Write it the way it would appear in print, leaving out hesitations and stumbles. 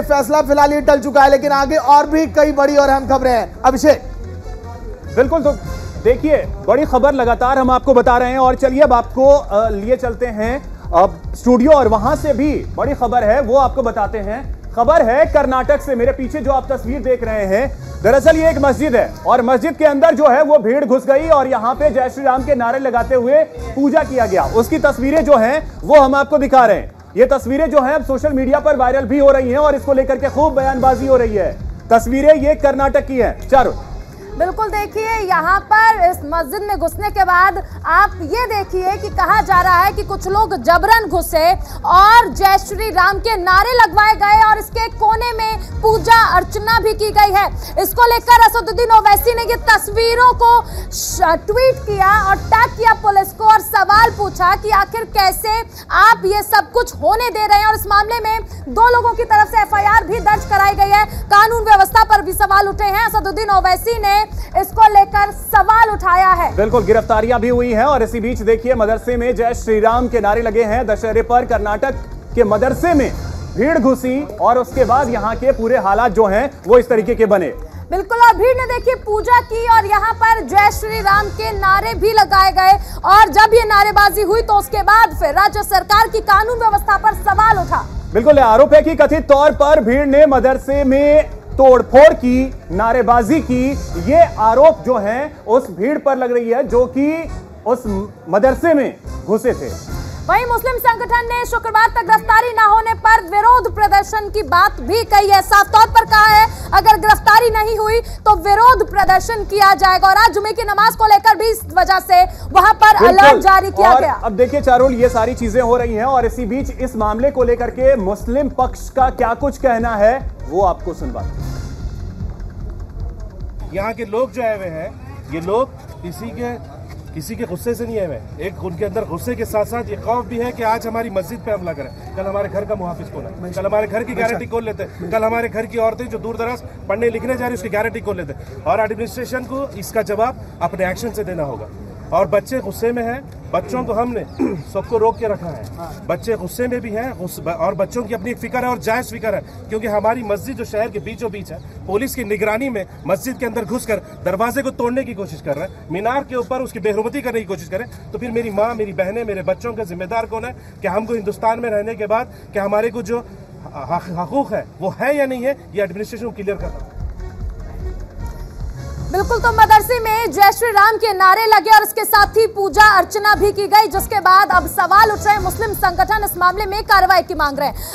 फैसला फिलहाल ये टल चुका है, लेकिन आगे और भी कई बड़ी और अहम खबरें हैं। अभिषेक, बिल्कुल, तो देखिए बड़ी खबर लगातार हम आपको बता रहे हैं और चलिए अब आपको लिए चलते हैं अब स्टूडियो और वहां से भी बड़ी खबर है वो आपको बताते हैं। खबर है कर्नाटक से। मेरे पीछे जो आप तस्वीर देख रहे हैं, दरअसल ये एक मस्जिद है और मस्जिद के अंदर जो है वो भीड़ घुस गई और यहां पे जय श्री राम के नारे लगाते हुए पूजा किया गया। उसकी तस्वीरें जो हैं वो हम आपको दिखा रहे हैं। ये तस्वीरें जो हैं अब सोशल मीडिया पर वायरल भी हो रही हैं और इसको लेकर के खूब बयानबाजी हो रही है। तस्वीरें ये कर्नाटक की हैं। चारों बिल्कुल, देखिए यहाँ पर इस मस्जिद में घुसने के बाद आप ये देखिए कि कहा जा रहा है कि कुछ लोग जबरन घुसे और जय श्री राम के नारे लगवाए गए और इसके कोने में पूजा अर्चना भी की गई है। इसको लेकर असदुद्दीन ओवैसी ने ये तस्वीरों को ट्वीट किया और टैग किया पुलिस को और सवाल पूछा कि आखिर कैसे आप ये सब कुछ होने दे रहे हैं। और इस मामले में 2 लोगों की तरफ से FIR भी दर्ज कराई गई है। कानून व्यवस्था पर भी सवाल उठे हैं। असदुद्दीन ओवैसी ने इसको लेकर सवाल उठाया है। बिल्कुल, गिरफ्तारियां भी हुई हैं और इसी बीच देखिए मदरसे में जय श्री राम के नारे लगे हैं। दशहरे पर कर्नाटक के मदरसे में भीड़ घुसी और उसके बाद यहां के पूरे हालात जो हैं वो इस तरीके के बने। बिल्कुल, और भीड़ ने देखिए पूजा की और यहाँ पर जय श्री राम के नारे भी लगाए गए और जब ये नारेबाजी हुई तो उसके बाद फिर राज्य सरकार की कानून व्यवस्था पर सवाल उठा। बिल्कुल, आरोप है कि कथित तौर पर भीड़ ने मदरसे में तोड़फोड़ की, नारेबाजी की। ये आरोप जो हैं उस भीड़ पर लग रही है जो कि उस मदरसे में घुसे थे। वहीं मुस्लिम संगठन ने शुक्रवार तक गिरफ्तारी न होने पर विरोध प्रदर्शन की बात भी कही है। साफ तौर पर कहा है अगर गिरफ्तारी नहीं हुई तो विरोध प्रदर्शन किया जाएगा और आज जुमे की नमाज को लेकर भी इस वजह से वहां पर अलर्ट जारी किया गया। अब देखिए चारुल, ये सारी चीजें हो रही हैं और इसी बीच इस मामले को लेकर के मुस्लिम पक्ष का क्या कुछ कहना है वो आपको सुनवाते हैं। यहाँ के लोग जो आए हुए हैं, ये लोग किसी के गुस्से से नहीं आए हुए। एक उनके अंदर गुस्से के साथ साथ ये खौफ भी है कि आज हमारी मस्जिद पे हमला करें, कल हमारे घर का मुहाफिज कौन है, कल हमारे घर की गारंटी कौन लेते हैं, कल हमारे घर की औरतें जो दूर दराज पढ़ने लिखने जा रही उसकी गारंटी कौन लेते हैं। और एडमिनिस्ट्रेशन को इसका जवाब अपने एक्शन से देना होगा। और बच्चे गुस्से में हैं, बच्चों को हमने सबको रोक के रखा है। बच्चे गुस्से में भी हैं और बच्चों की अपनी फिक्र है और जायज फिक्र है, क्योंकि हमारी मस्जिद जो शहर के बीचों बीच है, पुलिस की निगरानी में मस्जिद के अंदर घुसकर दरवाजे को तोड़ने की कोशिश कर रहा है, मीनार के ऊपर उसकी बेहरमती करने की कोशिश करे, तो फिर मेरी माँ, मेरी बहनें, मेरे बच्चों का जिम्मेदार कौन है कि हमको हिंदुस्तान में रहने के बाद कि हमारे को जो हकूक है वो है या नहीं है, ये एडमिनिस्ट्रेशन को क्लियर करना। बिल्कुल, तो मदरसे में जय श्री राम के नारे लगे और इसके साथ ही पूजा अर्चना भी की गई, जिसके बाद अब सवाल उठ रहे हैं। मुस्लिम संगठन इस मामले में कार्रवाई की मांग रहे हैं।